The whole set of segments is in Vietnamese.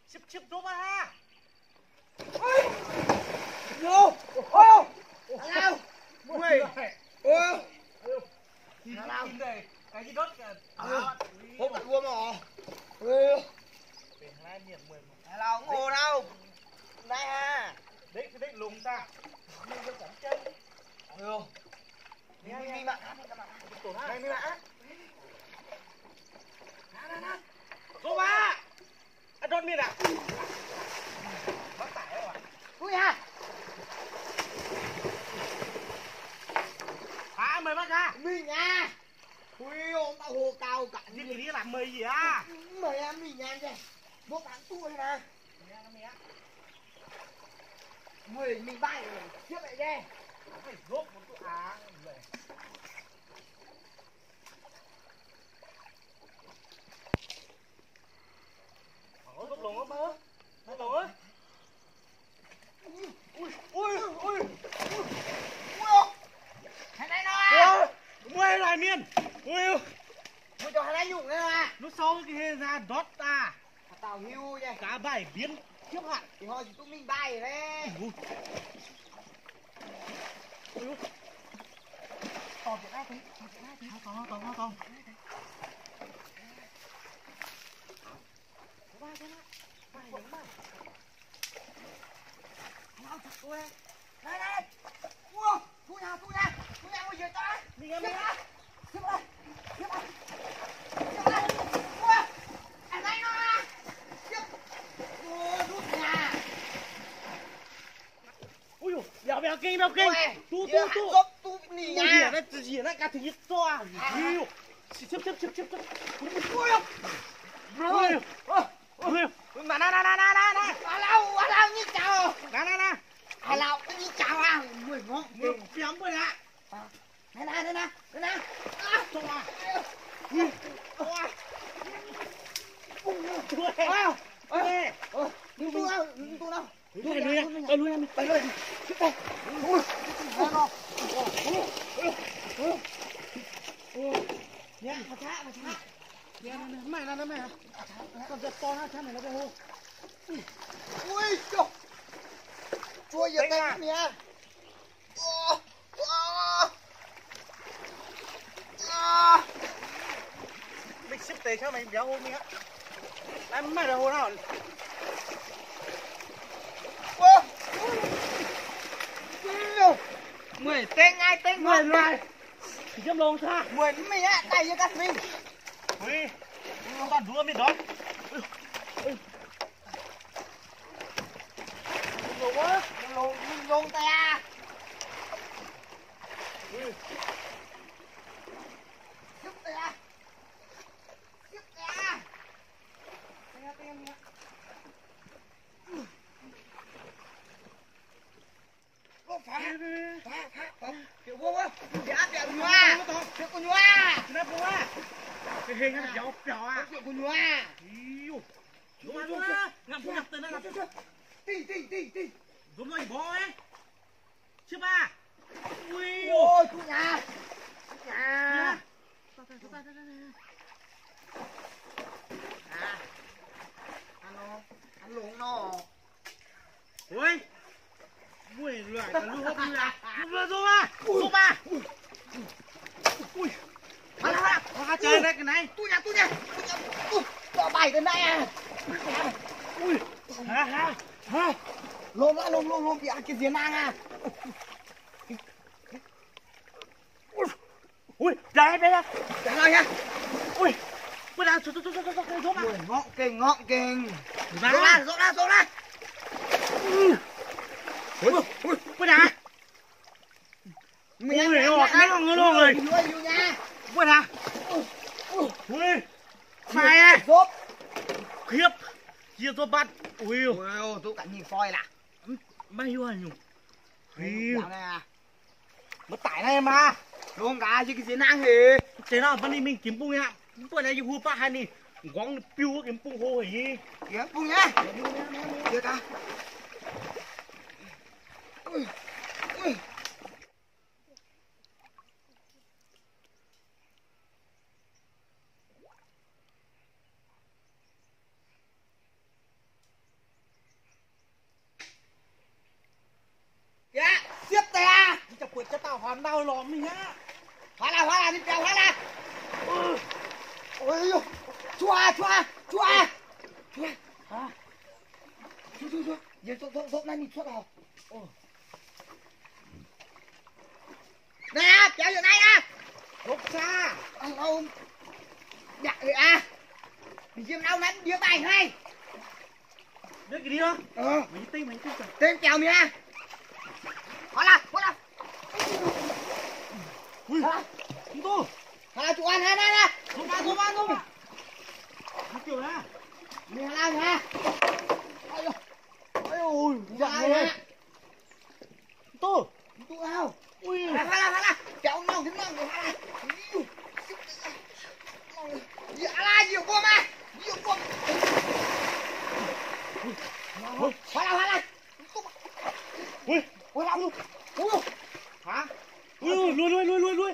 chip giúp ha. Vô. Ô. Nào. Mày. Ô. Nào. Cái gì đốt kìa. Hốt cả luôn mà. Ê. Bên hai miệng 11. Nào ngồi đâu. Đây ha. Đấy cái đấy lùng ta. Nhưng nó cắn chân. Ừ. Đi bạn. Này đi bạn. Nè. Giúp ba. Anh đốt miệng à? Bắt tải đâu à? Vui ha. Hả mày bắt ra? Mình à. Ui ông tao hồ cao cả. Đi đi làm mày gì à? Mày em mình nha kìa. Bố tháng tuổi nè. Mình bay rồi. Tiếp lại đi. Phải giúp một tụi á. Giúp lùng không mơ? Giúp lùng á? Ui. Thằng này nó à. Mày lại miền. Ui. Mày cho thằng này nhụng đấy mà. Lúc sau cái ra đốt ta. Tao hưu vậy. Cả bảy biến khiếp hạn. Thì họ chỉ tụi mình bay rồi đấy. To chuyện ai thế? To. Này. Ua, thu nhà ngồi dưới ta. Mình em Tiếp đây. Ua, thằng này nó à. Tiếp. Ua, rút nhà. Ui dồi, béo kinh. Tu. Tu nỉ Ui nhà. gì đấy cả thứ nhất to. Ui. Chấp. Ui. Mà nè. À lao như chào. Nè. À lao như chào à. Mười ngón. Mười phiếm rồi ạ. Nè. To à. Ui. Tu nào. Lui em. Nè, mà chá. Nè, mày là mày hả? Còn giật to ha, chá này nó cái hô. Ui trời. Chua giờ tay nè. Mình xếp tế cho mày béo hôn mình á. Em mày là hôn nào? Mười tên ai tên 10 loài. Chỉ châm lông xa. 10 mình á, tay như các mình. Ui, con rùa mình đó. Lông tay à. Giúp tay à. Phá. Kiểu vô á. Để áp đẹp nhòa. Chuyện của nhòa. Nó bố à. Cái hình nó béo à. Chuyện của nhòa. Iu. Đúng á. Ngậm tên nó. Tí. Đúng rồi bó ấy. Chưa ba. Ui. Ôi chú nhà. Nhà. Ăn lộn nó. Ui. Ui loại cả lưu hộp như là. Giúp ba. Ui. Hoa chơi đấy cái này. Tu nhà. Bỏ bài cái này à. Ui. Hả. Lôm bị ăn cái giếng nang à. Ui, đây. Trả lời nha. Ui. Ui nào, giúp ba. Ngọn kình. Dỗ ra. Ui nào. Ui, nó rồi. Ui nào. Ui. Phải à. Rốt. Khiếp. Chia tôi bắt. Ui. Ôi, tôi cả nhìn phoi là. Mày yêu hả nhung. À. Mất tải này mà. Luôn cả chứ cái giếng nang thì. Thế nào vẫn đi mình kiếm bung nha. Bữa nay hùa pa hai nè. Quăng piu kiếm bung hô hỉ. Kiếm bung nhá. Được à. Ui. phản đau lòm mình á. Hóa là đi kéo hóa là. Ôi chua. Hả? Chua. Giờ rốt này mình xuất vào. Nè, kéo giờ này à. Rốt xa. Ông. Dạ rồi à. Mình diêm đâu nãy điếc bài này. Biết cái đi không? Mình tin cả. Tên kéo mình à. Hóa là. Ui. Chúng tôi. Hóa là chủ ăn nè. Không ba. Nó kiểu nè. Mình làm ha. Ôi, dạ rồi. Tôi. Tụ nào. Ui. Hóa là. Kéo nào thế nào hóa là. Dạ là nhiều qua mà. Hóa là. Ui. Ui làm luôn. Hả? Ui, lui.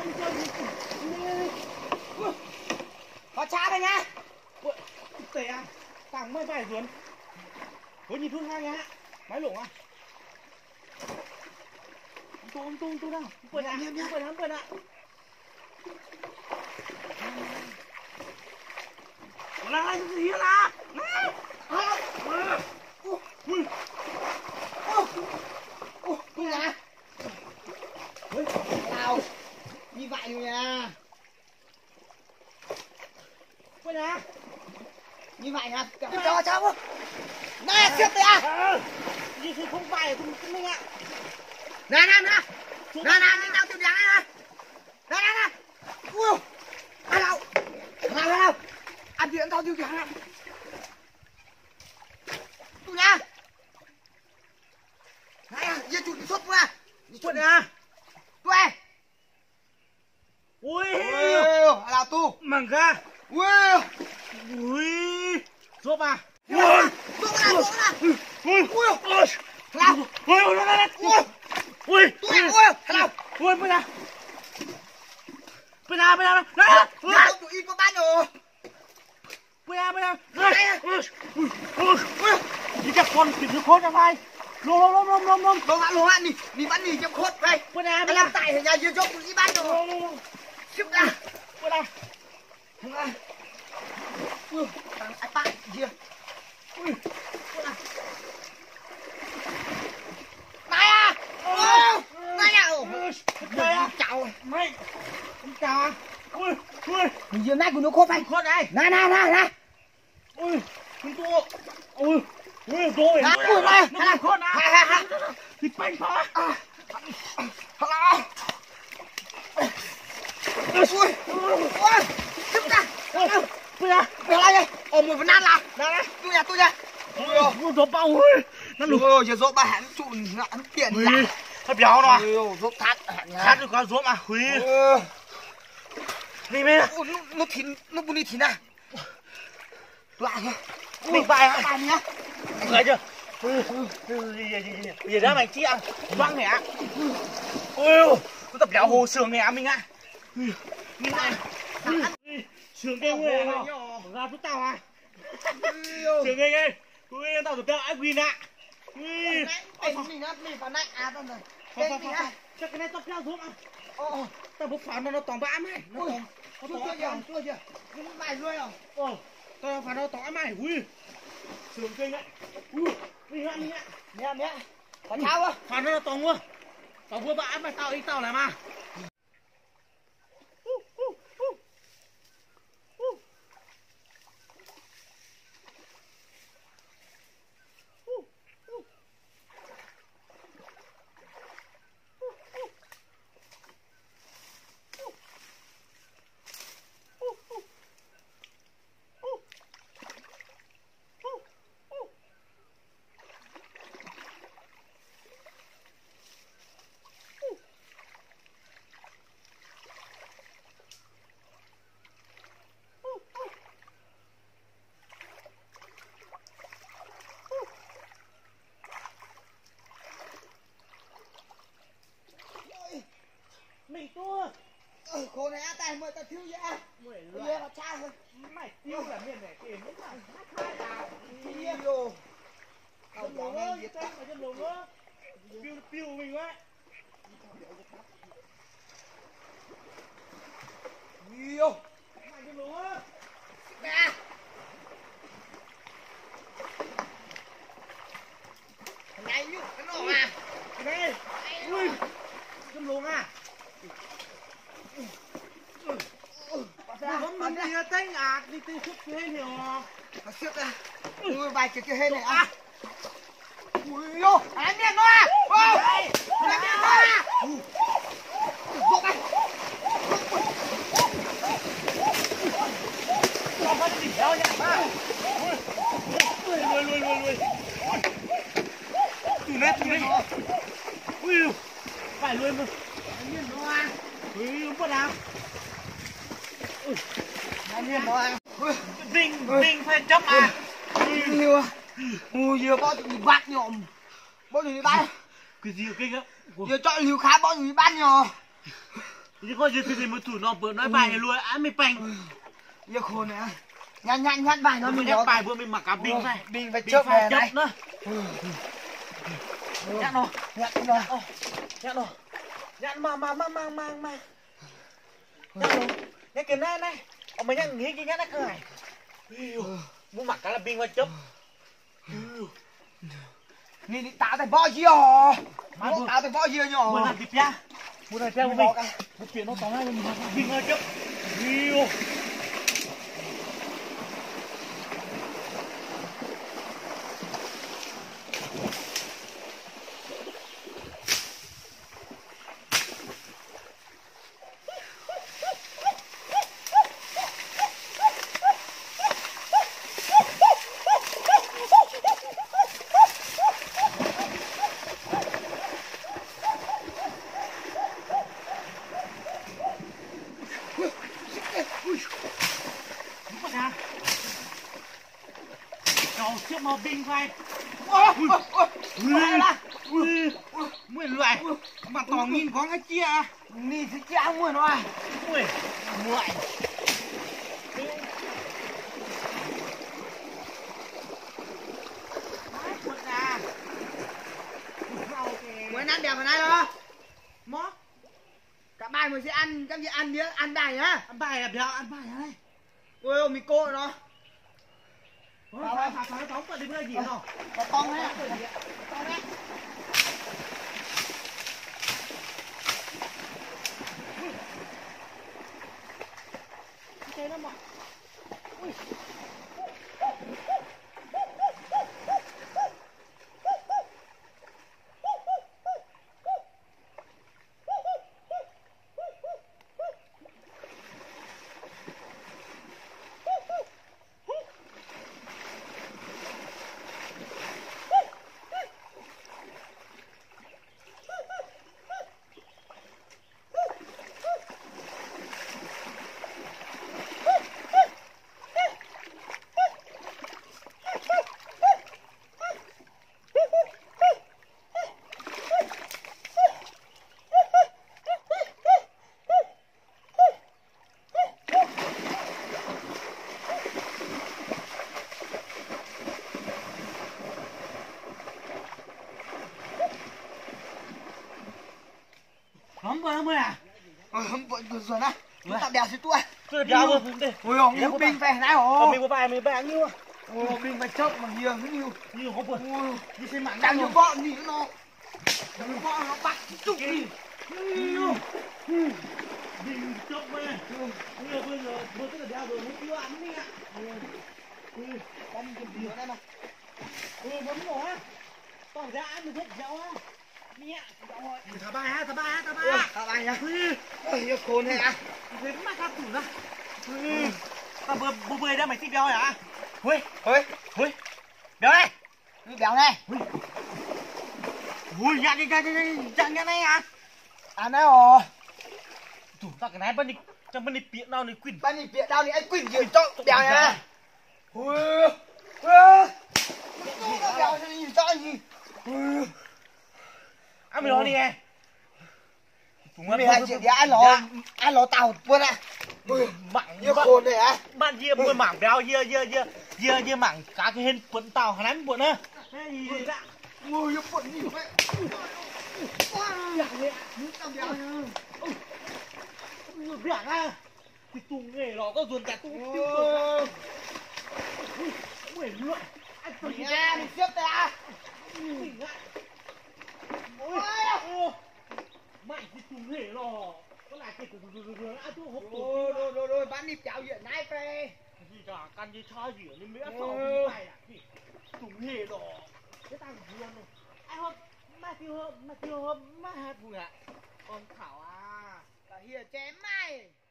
Hóa cha đây nha. Ui, tệ à? Tàng mấy bài ruột. Ôi, nhìn thương hai nha. Máy lủng à? Ông tu nào. Quiệt ạ. Là gì là? Ui. Ui nha. Ui, nào. Như vậy rồi nha. Quên à? Như vậy nha. Cho cháu không? Nè, siết đi à. Gì thì không phải không mình ạ. Nè. Đi nào tiêu đá nè. Nè. Ui. Nào. Ăn điện tao tiêu đá nè. Tu nha. Này, giờ chủ đi xuất qua. Quên à? Tu ơi. Ui. Là tu. Mảng ga. Ui. Rốt à? Ui. Đi các con kịp nước khốt ra vai. Lôm. Đồ hạ đi bắn đi trong khốt đây. Anh làm tại ở nhà dưới chỗ đi bắn đồ. Xếp ra. Anh bạn gì? Này à. Chào mày. Chào à. Ui. Mình dưới nách của nó khốt này. Khốt này. Này. Ui. Chúng tôi. Ui, rồi. Ui này. Nó khốt à. Thịt bánh phá. Ui. Xếp ra. Bây giờ. Mày lại đây. Một vấn nan là. Đây. Tôi nha. Ui, gió bao ơi. Nó lục. Ôi, giờ dỗ ba hẳn trụ ngạn tiền Ui. là. Nó béo nó à. Dỗ thắt hẳn nha. Thắt được có rốt mà. Ui. Đi bên này. Nó thịt, nó bún đi thịt à. Lại nha. Mình bài hả? Bài nhá. Thấy chưa? Gì đó mày chị ăn. Văng mẹ ạ. Ôi, nó tập béo hồ sườn mẹ mình ạ. Mình này. Sườn kêu người à. Ra giúp tao à. Sườn kêu. Ui, tao tập béo ái Win ạ. Ui. Mình phản nãy à tao rồi. Chắc cái này tao béo giúp à. Tao bốc phản nó toàn bã mày. Nó toàn. Chua chưa? Nhưng bài ruồi rồi. Tao phản nó toàn mày. Ui. Sườn kêu ạ. Ui. Mình ạ. Mẹ. Phản sao á? Phản nó toàn quá. Tao vừa bã mà tao làm à. Mình tua. Khổ này tay mời tao thiếu vậy. Bây nó cha thôi. Mày tiêu là miền này tiền nó phải khai đào. Tiêu. Tao bỏ ngay giết tao cho lùng á. Piu mình quá. à tên à đi tên xuất thế nhiều nó xếp ra ui bài cái hết này à ui yo anh miền nó à anh miền nó à rụng anh cho con đi theo nhá ba lùi tụi nét ui phải lùi mà anh miền nó à ui bắt nào anh miền nó à Vinh phải chấp à nhiều à ui nhiều bao nhiêu bát nhom bao nhiêu bát cái gì kinh á nhiều chọn liều khá bao nhiêu bát nhom chứ có gì mà thủ nó bữa nói bài này luôn á mới bành nhiều khôn này nhăn bài nó mình nhắc bài vừa mình mặc cả Vinh này Vinh phải chớp về này nữa nhăn nó nhăn mà nhăn cái này ông mày nhăn nghĩ cái nhăn nó cười muốn mặc cái là Vinh phải chấp นี่ตาแต่บ่อเยี่ยมาตาแต่บ่อเยี่ยเนี่ย muốn làm gì pia muốn làm pia của mình một chuyện nó tóm lại mình Vinh ơi chấp yêu chiếc màu Vinh vai mười loại mà tỏ nhìn có cái chia นี่สิจ้างมื้อหน่อย mười loại มื้อนั้นเดี๋ยวมาได้เหรอหมอกลับบ้านมื้อสิอันจังสิอันเดียวอันได้ฮะ ăn bài là béo ăn bài này โอ้ยมีโก้เนาะ phải tóm vào đi bây giờ gì không ก็ต้องให้ต้องให้ chơi nó mà Không mười à? Không rồi nè. Chúng ta đèo xí tua. Tôi đèo luôn đi. Ôi ông yêu binh về nãy hổ. Mình có bài mình bán nhiêu? Ôi binh phải chốc mà nhiều cái nhiều. Nhiều không vừa. Đi xem mạng đang nhiều bọn gì nó. Nhiều bọn nó bắt chục đi. Mình chốc mày. Nhiều bây giờ vừa tức là đèo rồi mới chưa ăn đi ạ. Đang tìm điều đây mà. Bấm ngủ á. Tỏ ra ăn được hết dạo á. Mẹ, thả bài ha. Thả bài nhá. Yêu khôn thế à? Thế mà sao tủ ra. Tao vừa bơi ra mày thích béo hả? Hui. Béo này. Béo này. Ui, nhặt này à? À này hổ. Tủ tao cái này bên đi, trong bên đi piện đâu này quỳnh. Bên đi piện đâu này anh quỳnh gì cho béo nha. Ui. Béo gì cho gì? Ăn mì nó đi nghe. Mày hai chuyện thì ăn lò tàu luôn ạ. Mảng như khôn này á. Bạn kia mua mảng béo kia mảng cá cái hên cuốn tàu hắn ăn cuốn á. Cái gì vậy ạ? Ngồi như cuốn gì vậy? Tao béo nha. Việc à? Thì tùng nghề nó có ruồn cả tùng tiêu ui lượn. Mình à, mình xếp tay à. Mày thì tùng nghề nó. Có lại cái rồi ăn tu hộp rồi bán nịp chào diện này về. Gì cả căn gì cho gì nên mẹ sợ gì này à? Chúng hề đỏ. Cái tao cũng luôn rồi. Ai hôm mà tiêu hôm mà hạt vùng ạ. Con Thảo à. Là hiền chém mày.